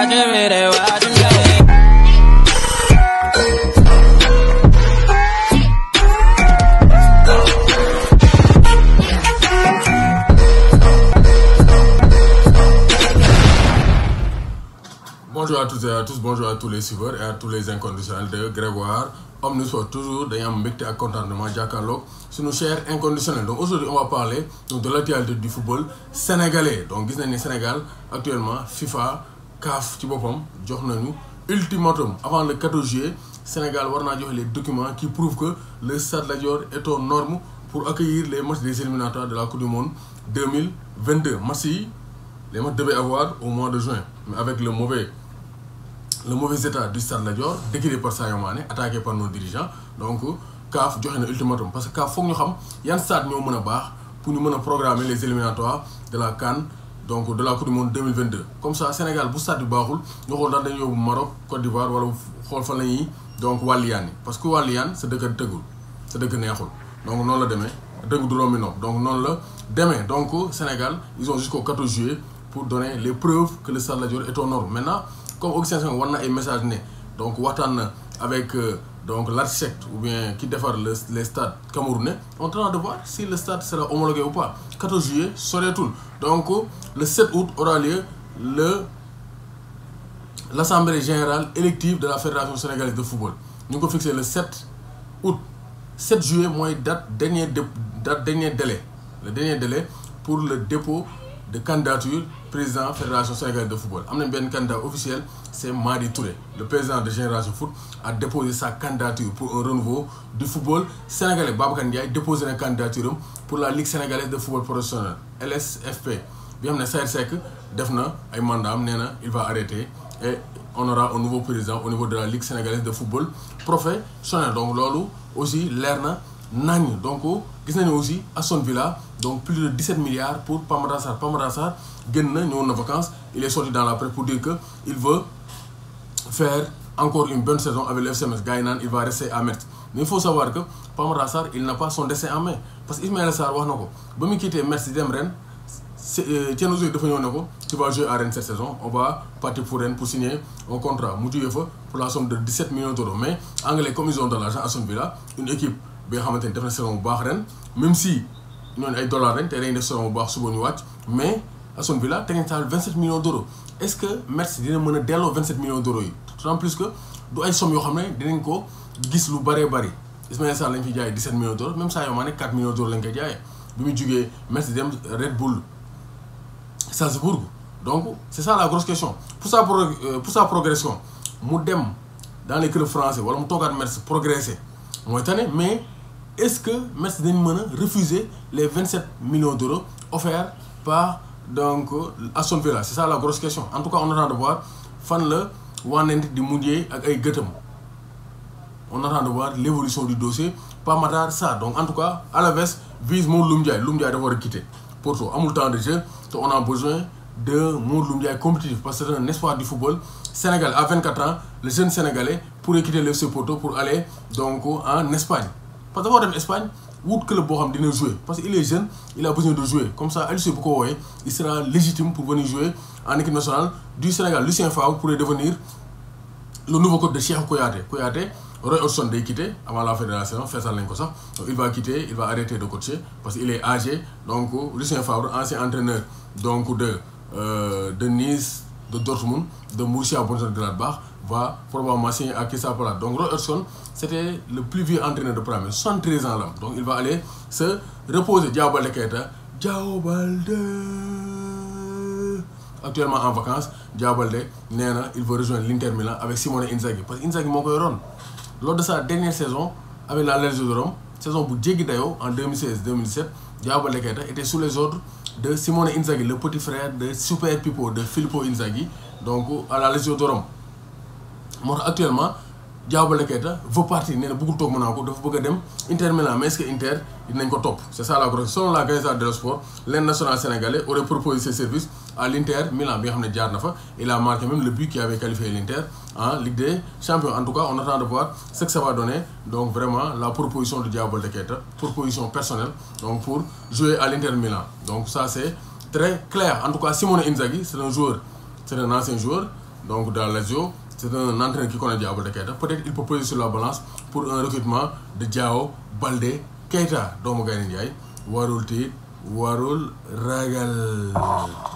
Bonjour à toutes et à tous, bonjour à tous les suiveurs et à tous les inconditionnels de Grégoire. Omnisport toujours, d'ailleurs, mbégte ak contentement jàkkaarloog suñu cher inconditionnel. Donc aujourd'hui, on va parler donc, de l'actualité du football sénégalais. Donc gis nañ ne Sénégal actuellement FIFA CAF ci boppam jox nañu ultimatum avant le 14 juillet Sénégal war naa joxe les documents qui prouvent que le Stade Lat Dior est aux normes pour accueillir les matchs des éliminatoires de la Coupe du Monde 2022. Matchs yi les matchs devaient avoir au mois de juin, mais avec le mauvais état du Stade Lat Dior décrit par Sadio Mané, attaqué par nos dirigeants. Donc CAF joxe na ultimatum parce que CAF foog ñu xam yan stade ñoo mën a baax pour ñu mën a programmer les éliminatoires de la CAN, donc de la Coupe du Monde 2022. Comme ça Sénégal bu stade bi baaxul ñu xool daal dañu yóbbu Maroc, Côte d'Ivoire wala xool fan la ñuy donc wàlliyaan parce que wàlliyaan sa dëkk tëggul sa dëkk neexul donc noonu la demee dëgg du rombi nopp donc noonu la demee. Donc Sénégal ils ont jusqu'au 14 juillet pour donner les preuves que le Stade Lat Dior est aux normes. Maintenant comme Augustin Senghor war na ay message ne donc waxtaan na avec donc l'architecte ou bien qui défar les stades camerounais, on tente de voir si le stade sera homologué ou pas. 14 juillet soreetul. Donc le 7 août aura lieu l'assemblée générale élective de la fédération sénégalaise de football. Ñu ngi ko fixé le 7 août. 7 juillet mooy dernier délai le dernier délai pour le dépôt de candidature président fédération sénégalaise de football. Am nañ benn candidat officiel, c'est Mady Touré. Le président de Génération Foot a déposé sa candidature pour un renouveau du football sénégalais. Babacar Ndiaye déposé na candidature pour la Ligue sénégalaise de football professionnel LSFP. Bi xam ne Sarr Seck def na ay mandat am nee na il va arrêter et on aura un nouveau président au niveau de la Ligue sénégalaise de football professionnel. Donc loolu aussi leer na nañ. Donc gis nañu aussi Aston Villa donc plus de 17 milliards pour Matar Sarr. Matar Sarr génn na ñëwoon na vacances, il est sorti dans la presse pour dire que il veut faire encore une bonne saison avec le FC Metz. Gars yi naan il va rester à Metz, mais il faut savoir que Matar Sarr il n'a pas son destin en main parce que Ismaïla Sarr wax na ko ba mu quitté Metz di dem Rennes. Thierno Zoé dafa ñëw ne ko tu vas jouer à Rennes cette saison, on va partir pour Rennes pour signer un contrat mu jógee fa pour la somme de 17 millions d'euros. Mais anglais comme ils ont de l'argent, Aston Villa une équipe bi nga xamante ni def na saison bu baax ren, même si ñooñu ay dollars ren te dañuy def saison bu baax suba ñu wàcc, mais Aston Villa teg nañ taal 27 millions d'euros. Est-ce que Metz dina mën a delloo 27 millions d'euros yi? D'autant plus que du ay somme yoo xam ne dinañ ko gis lu bëree bëri. Ismaïla Sarr lañ fi jaayee 17 millions d'euros, même Sadio Mané 4 millions d'euros lañ koy jaayee bi muy jugee Metz dem Red Bull Salzbourg. Donc c'est ça la grosse question. Pour sa progression mu dem dans les clubs français wala mu toogaat Metz progresser mooy tane, mais est-ce que Metz dañ mën a refuser les 27 millions d'euros offerts par donc Aston Villa? C'est ça la grosse question. En tout cas on attend de voir fan la wànnent di mujjee ak ay gëtam. On attend de voir l'évolution du dossier par Matar Sarr. Donc en tout cas Alaves vise Loum dafa war a quitter Porto, amul temps de jeu te on a besoin de Loum compétitif parce que c'est un espoir du football sénégalais. À 24 ans le jeune sénégalais pourrait quitter le FC Porto pour aller donc en Espagne parce que dafa dem Espagne wut club boo xam dina jouer parce qu'il est jeune, il a besoin de jouer. Comme ça Aliou bu ko woowee il sera légitime pour venir jouer en équipe nationale du Sénégal. Lucien Favre pourrait devenir le nouveau coach de Cheikh Kouyaté. Roy Hodgson day quitter avant la fédération, feesal nañ ko sax, donc il va quitter, il va arrêter de coacher parce qu'il est âgé. Donc Lucien Favre, ancien entraîneur donc de Nice, de Dortmund, de Borussia Mönchengladbach, va probablement signer à Crystal Palace. Donc Roy Hodgson c'était le plus vieux entraîneur de Premier, 73 ans là. Donc il va aller se reposer. Diao-Baldé KEITA, Diao-Baldé actuellement en vacances. Diao-Baldé nee na il veut rejoindre l'Inter Milan avec Simone Inzaghi parce que Inzaghi moo koy ron lors de sa dernière saison avec la Lazio de Rome, saison bu jéggi dayoo en 2016-2017. Diao-Baldé KEITA était sous les ordres de Simone Inzaghi, le petit frère de Super Pippo de Filippo Inzaghi, donc à la Lazio de Rome. Moo tax actuellement Diao-Baldé KEITA veut partir, nee na bëggul toog Monaco, dafa bëgg a dem Inter Milan, mais est-ce que Inter dinañ ko topp? C'est ça la grosse. Selon la Gazette dello Sport, l'international sénégalais aurait proposé ses services à l'Inter Milan bi nga xam ne jaar na fa. Il a marqué même le but qui avait qualifié l'Inter en Ligue des Champions. En tout cas on attend de voir ce que ça va donner. Donc vraiment la proposition de Diao-Baldé KEITA, proposition personnelle donc pour jouer à l'Inter Milan. Donc ça c'est très clair. En tout cas Simone Inzaghi c'est un joueur, c'est un ancien joueur donc dans Lazio. C'est un entraîneur qui connaît DIAO, BALDÉ, KEITA. Peut-être il peut peser sur la balance pour un recrutement de DIAO, BALDÉ, KEITA. Donc, Ndiaye, warul ragal.